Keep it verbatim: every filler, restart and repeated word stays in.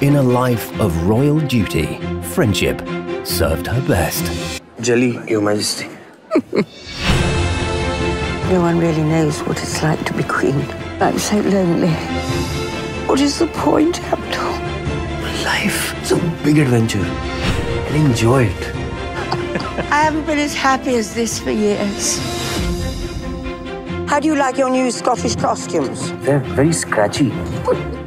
In a life of royal duty, friendship served her best. Jali, Your Majesty. No one really knows what it's like to be queen. I'm so lonely. What is the point, Abdul? Life is a big adventure. And enjoy it. I haven't been as happy as this for years. How do you like your new Scottish costumes? They're very scratchy.